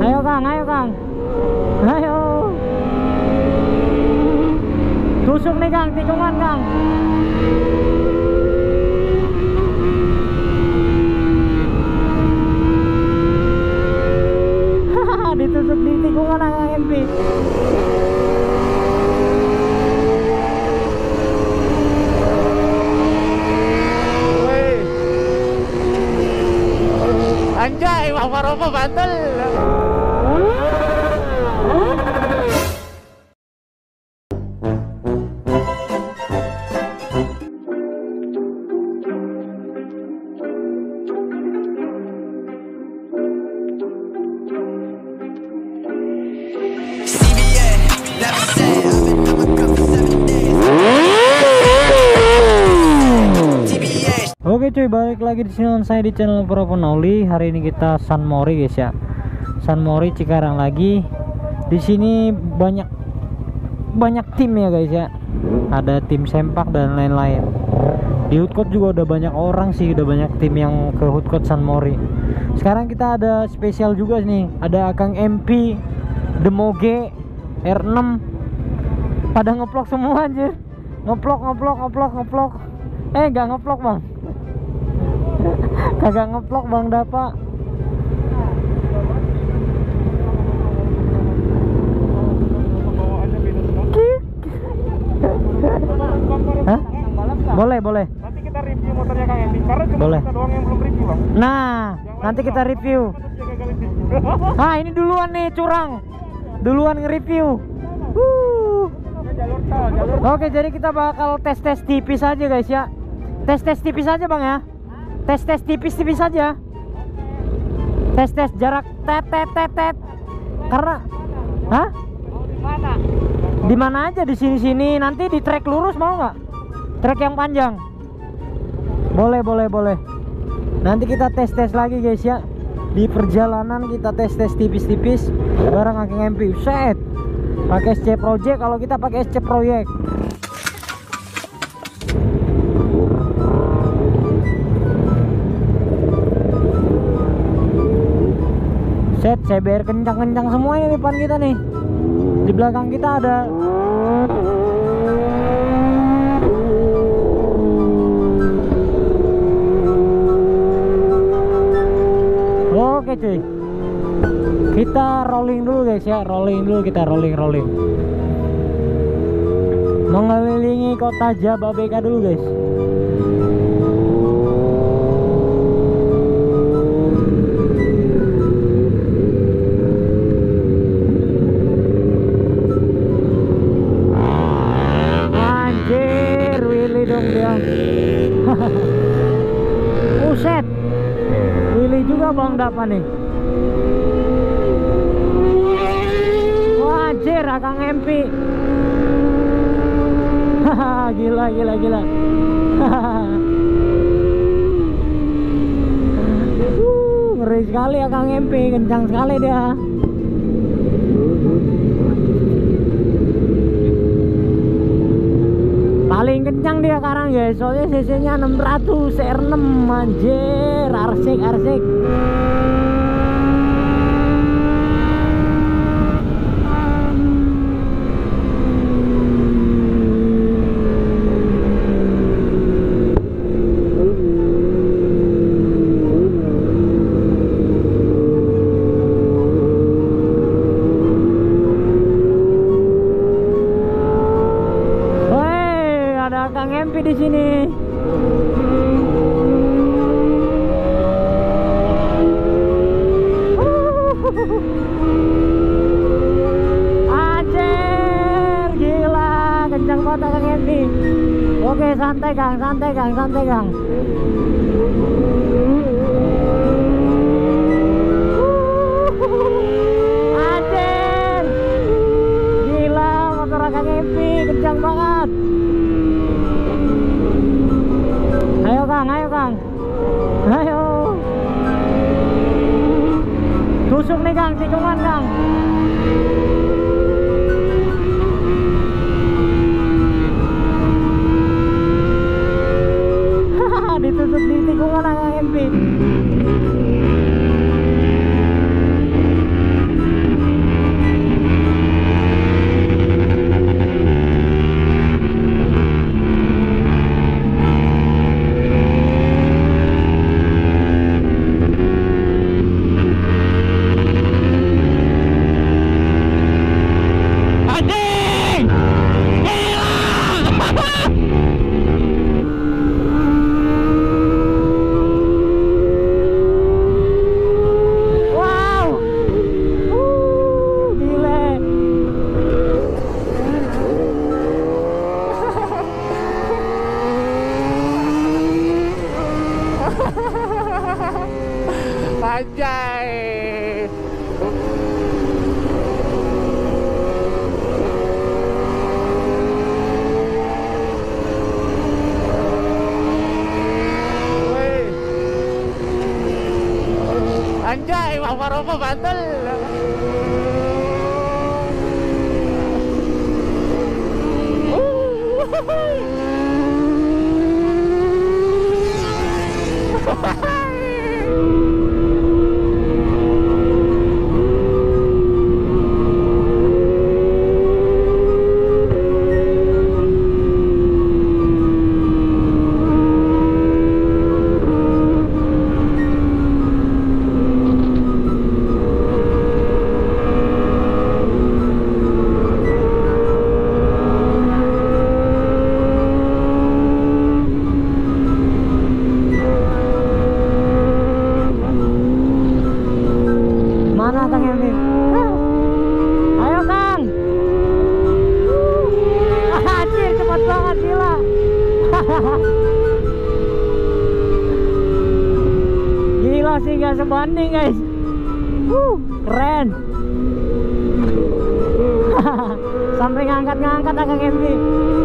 Ayo Kang, ayo Kang. Ayo. Tusuk nih Kang, tikungan Kang. Ditusuk di tikungan Kang MP. Anjay, Bang Maropo Bantul. Oke cuy, balik lagi di sini saya di channel Proponoli. Hari ini kita San Mori guys ya. San Mori Cikarang lagi. Di sini banyak tim ya guys ya. Ada tim sempak dan lain-lain. Di Hoodcode juga udah banyak orang sih, udah banyak tim yang ke Hoodcode San Mori. Sekarang kita ada spesial juga nih. Ada Kang MP, Demoge, R6. Pada ngeplok semua anjir. Ngeplok. Gak ngeplok bang. Kagak ngeplok Bang Dapa. Hah? Boleh. Nanti kita review motornya Kang Endi. Karena cuma Boleh. kita doang yang belum review Bang. Nah, nanti kita review. Ah, ini duluan nih curang. Duluan nge-review. Oke, jadi kita bakal tes tipis aja guys ya. Tes tipis aja Bang ya. Tes tipis aja. Tes jarak tet. Karena hah? Di mana aja, di sini nanti di trek lurus mau nggak? Trek yang panjang. Boleh. Nanti kita tes lagi guys ya. Di perjalanan kita tes tipis bareng Kang MP. Set. Pakai SC Project, kalau kita pakai SC Project. Set, CBR kencang-kencang semua ini depan kita nih. Di belakang kita ada oke cuy. Kita rolling dulu guys ya, kita rolling. Mengelilingi kota Jababeka dulu guys. Anjir, Willy dong dia. Buset. Willy juga Bang Dapa nih. Anjir, Kang MP. Gila. Ngeri sekali ya Kang MP, kencang sekali dia. Paling kencang dia sekarang guys, soalnya cc-nya 600 R6. Anjir, arsik. Kang MP di sini. Anjir, gila, kencang banget Kang MP. Oke, santai Kang. Anjir, gila, motor Kang MP kencang banget. Ayo Kang. Ayo. Tusuk nih Kang, tikungan Kang. Ditusuk di tikungan Kang MP. Bantul. Mana Kang Emil? Ayo Kang. Anjir cepat banget gila. Gila sih gak sebanding guys. Keren. Sampai ngangkat-ngangkat Kang Emil.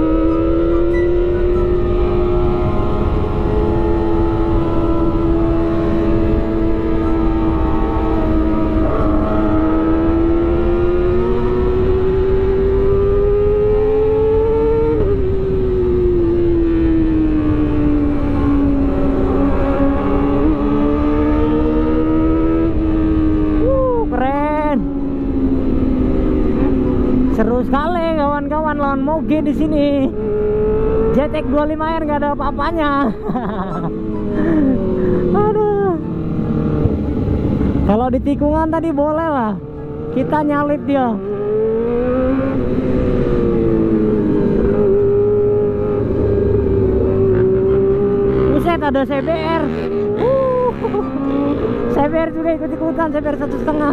Seru sekali kawan-kawan lawan moge di sini. JTX 25R nggak ada apa-apanya. Aduh. Kalau di tikungan tadi boleh lah. Kita nyalip dia. Buset ada CBR. CBR juga ikut-ikutan, CBR 1,5.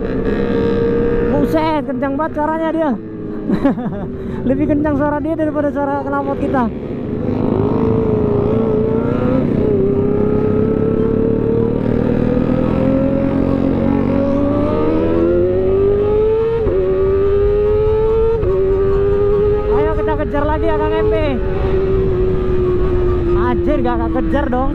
Buset, kencang banget suaranya dia. Lebih kencang suara dia daripada suara knalpot kita. Ayo kita kejar lagi ya Kang MP. Anjir gak kejar dong.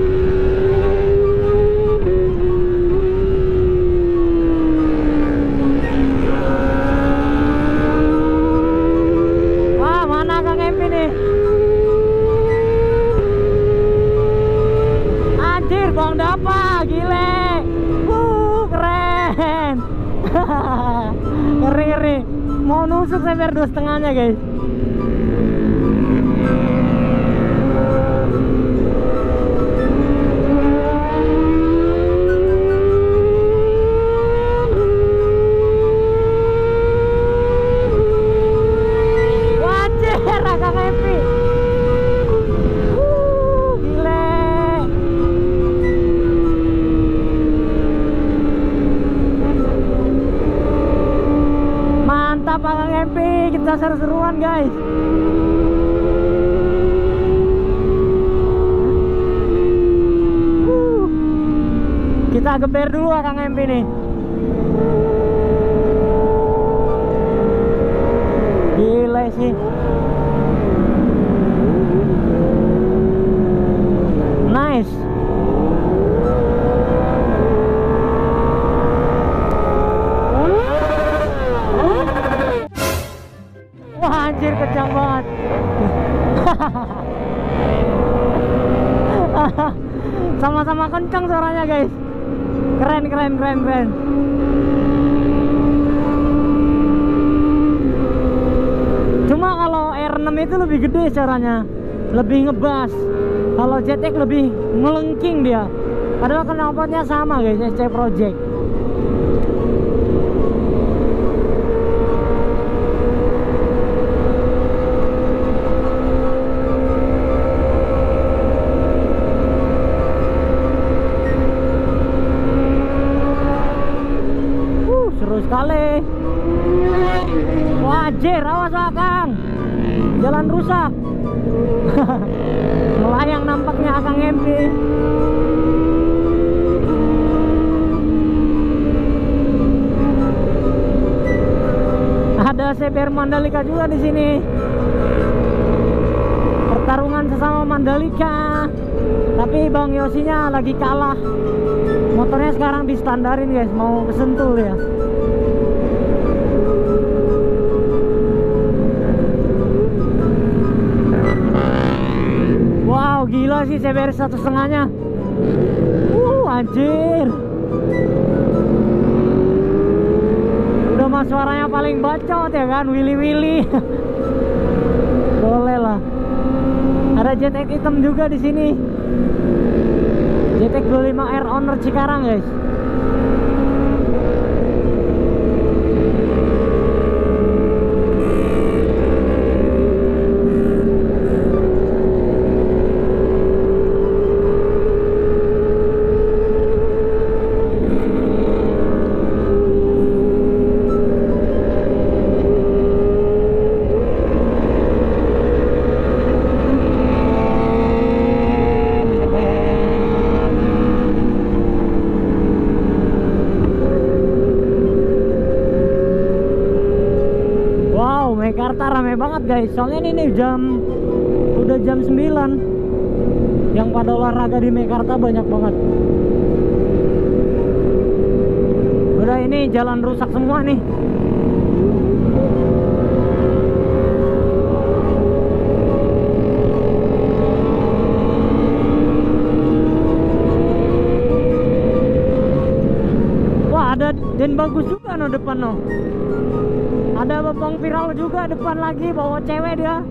Bang Dapa, gile. Keren. Ngeri. Mau nusuk CBR 2,5-nya guys. Wajir Kang Epi. Mantap Kang MP, kita seru-seruan guys. Kita geber dulu Kang MP nih. Gila sih. Nice. Wah anjir kencang banget. Sama-sama kencang suaranya guys. Keren. Cuma kalau R6 itu lebih gede suaranya, lebih ngebas. Kalau JTX lebih melengking dia. Padahal knalpotnya sama guys, SC Project. Seru sekali. Wajir, awas Kang. Jalan rusak. Melayang nampaknya Kang MP. Ada CBR Mandalika juga di sini. Pertarungan sesama Mandalika. Tapi Bang Yosinya lagi kalah. Motornya sekarang distandarin guys, mau kesentul ya. Wow, gila sih CBR 1,5-nya. Anjir. Udah mah suaranya paling bacot ya kan, Willy. Boleh lah. Ada JTX hitam juga di sini. JTX 25R owner Cikarang guys. Mekarta rame banget guys, soalnya ini udah jam 9. Yang pada olahraga di Mekarta banyak banget. Udah, ini jalan rusak semua nih. Wah, ada Den Bagus juga no depan no. Ada bapang viral juga depan lagi, bawa cewek dia.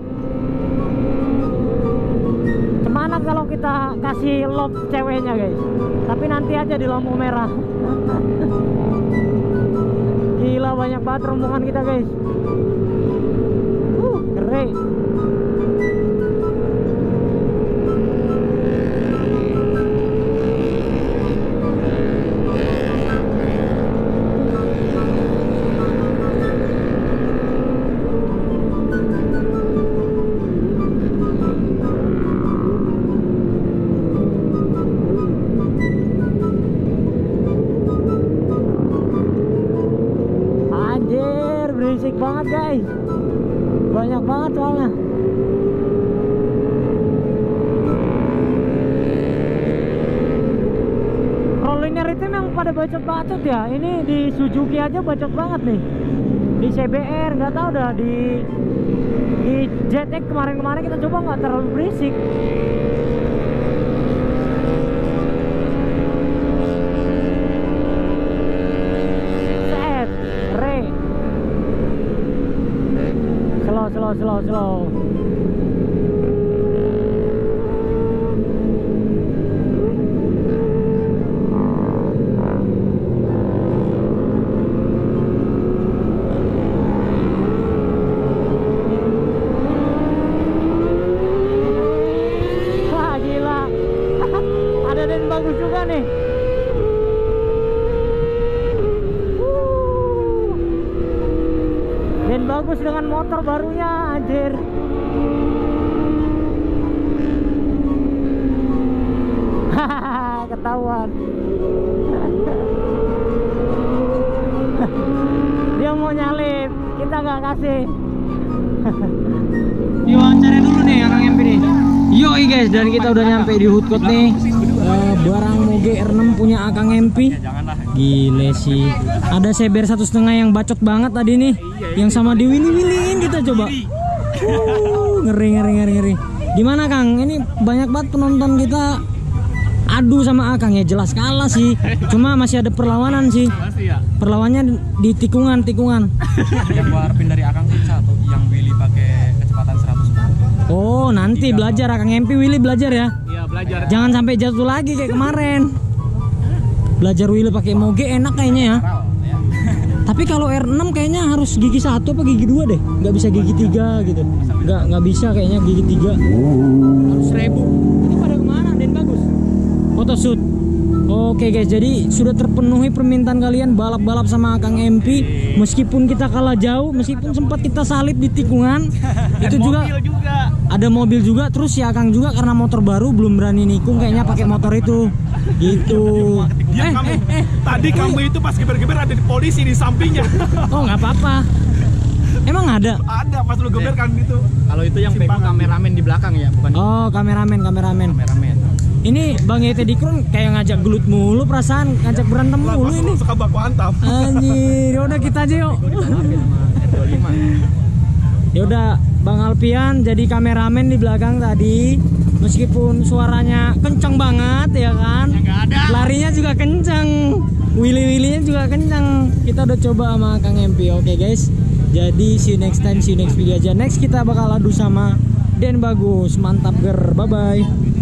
Gimana kalau kita kasih love ceweknya guys? Tapi nanti aja di lampu merah. Gila, banyak banget rombongan kita guys. Keren. Berisik banget guys, banyak banget soalnya. Rollernya itu yang pada bacot-bacot ya. Ini di Suzuki aja bacot banget nih. Di CBR nggak tahu dah, di JTX kemarin kita coba nggak terlalu berisik. Slow. Wah, gila. Ada Den Bagus juga nih. Den Bagus dengan motor barunya, anjir. Ketahuan. Dia mau nyalip, kita nggak kasih. Diwawancara dulu nih Akang MP nih. Yoi guys, dan kita udah nyampe di Hoodcode nih. Barang Moge R6 punya Akang MP. Gile sih. Ada CBR 1,5 yang bacot banget tadi nih. Yang sama di Willy-Willyin kita coba. Ngeri. Gimana Kang? Ini banyak banget penonton kita adu sama Akang ya, jelas kalah sih. Cuma masih ada perlawanan sih. Perlawannya di tikungan. Yang gua harapin dari Akang sih satu, yang Willy pakai kecepatan 100. Oh, nanti belajar Akang MP, Willy belajar ya. Iya, belajar. Jangan sampai jatuh lagi kayak kemarin. Belajar Willy pakai Moge enak kayaknya ya. Tapi kalau R6 kayaknya harus gigi 1 apa gigi 2 deh. Nggak bisa gigi 3 gitu. Nggak bisa kayaknya gigi 3. Harus 1000. Ini pada kemana? Den Bagus photoshoot. Oke guys, jadi sudah terpenuhi permintaan kalian balap-balap sama Akang MP. Meskipun kita kalah jauh, meskipun sempat kita salip di tikungan, itu juga ada mobil juga. Terus si Akang juga karena motor baru belum berani nikung, kayaknya pakai motor itu. Gitu. Tadi kamu itu pas geber-geber ada di polisi di sampingnya. Oh nggak apa-apa. Emang ada? Ada pas lu geber kan itu. Kalau itu yang pegang kameramen di belakang ya, bukan? Oh kameramen. Ini Bang Yete Dikron kayak ngajak gelut mulu, perasaan ngajak berantem mulu ini. Suka baku hantam. Anjir, udah kita aja yuk. Ya udah Bang Alpian jadi kameramen di belakang tadi. Meskipun suaranya kenceng banget ya kan. Larinya juga kenceng. Willy-willynya juga kenceng. Kita udah coba sama Kang MP. Oke guys. Jadi see you next time, see you next video aja. Next kita bakal adu sama Den Bagus. Mantap ger. Bye bye.